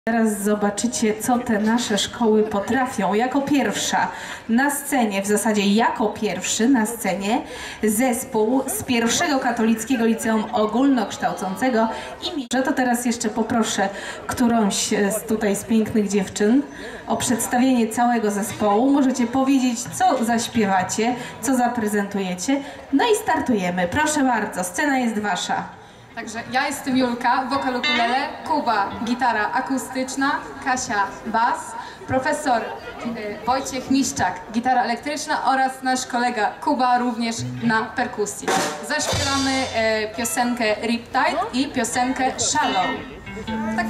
Teraz zobaczycie, co te nasze szkoły potrafią. Jako pierwsza na scenie, w zasadzie jako pierwszy na scenie, zespół z pierwszego katolickiego liceum ogólnokształcącego i to teraz jeszcze poproszę którąś z pięknych dziewczyn o przedstawienie całego zespołu. Możecie powiedzieć, co zaśpiewacie, co zaprezentujecie. No i startujemy. Proszę bardzo, scena jest wasza. Także ja jestem Julka, wokal ukulele, Kuba, gitara akustyczna, Kasia, bas, profesor Wojciech Miszczak, gitara elektryczna oraz nasz kolega Kuba również na perkusji. Zaśpiewamy piosenkę Riptide i piosenkę Shallow. Tak.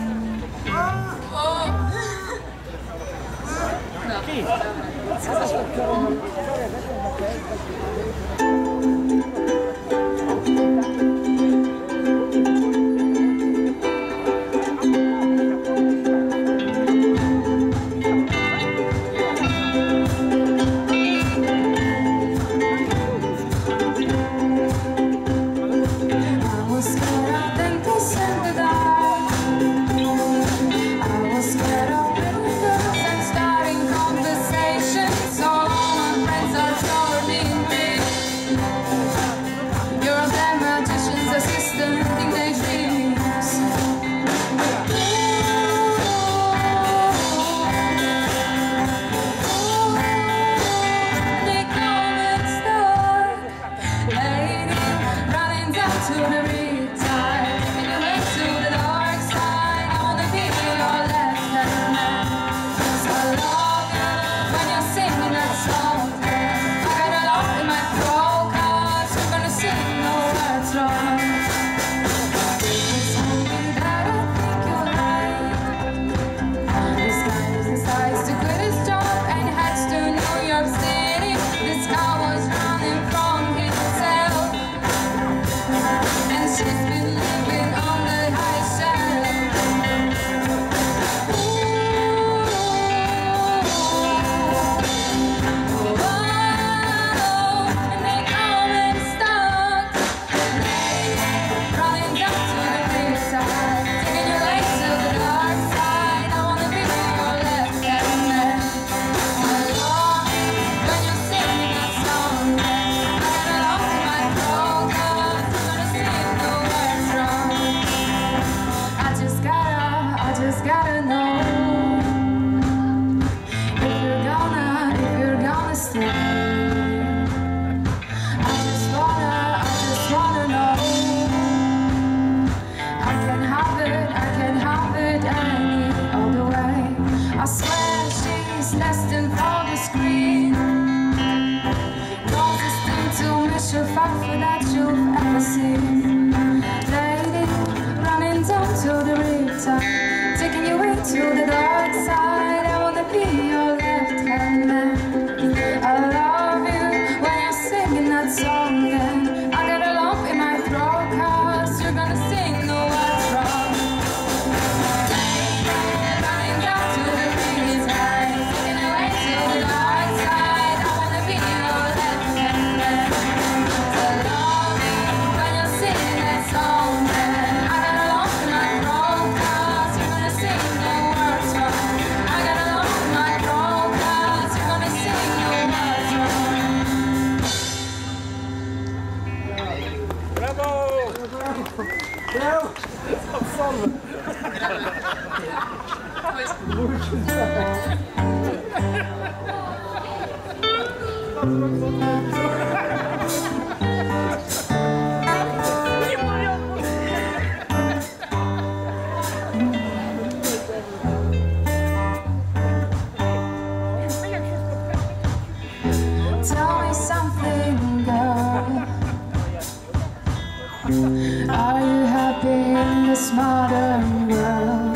Are you happy in this modern world?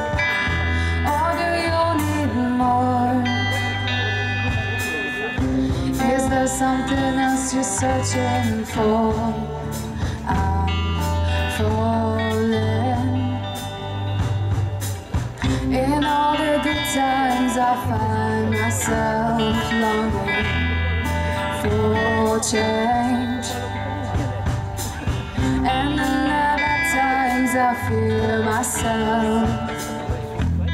Or do you need more? Is there something else you're searching for? I'm falling. In all the good times I find myself longing for change. And in the bad times I feel myself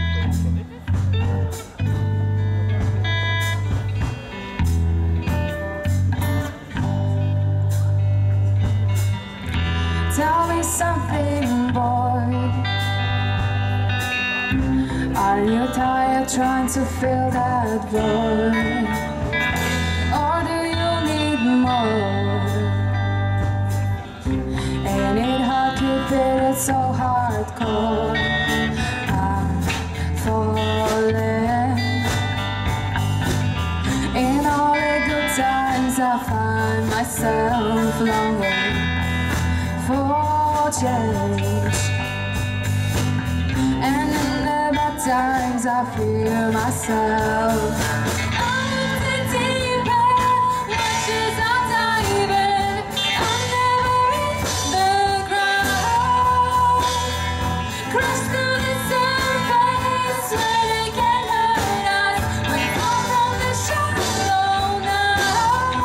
Are you tired trying to fill that void? Or do you need more? Ain't it hard keeping it so hardcore? I'm falling. In all the good times I find myself longing for change, and in the bad times I fear myself. I'm in the deep end, watches are diving. I'm never in the ground. Crash through the surface where they can hurt us. We fall from the shallow now.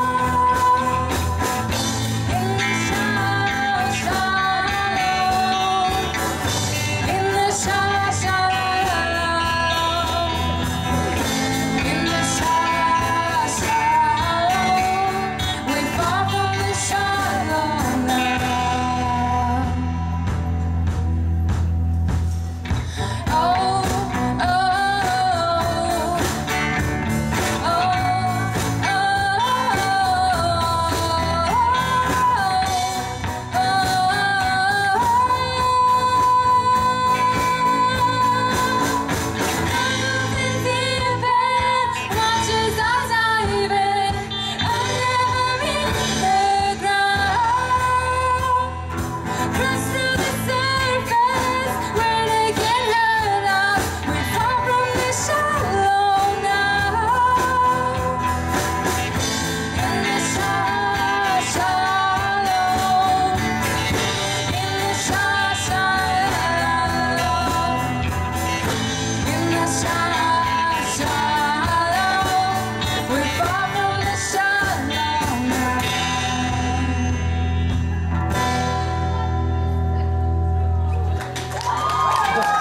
In the shallow, in the shallow, in the shallow, we fall from the shallow now. Oh, oh,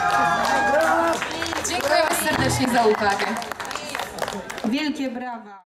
Dziękujemy serdecznie za uwagę. Wielkie brawa.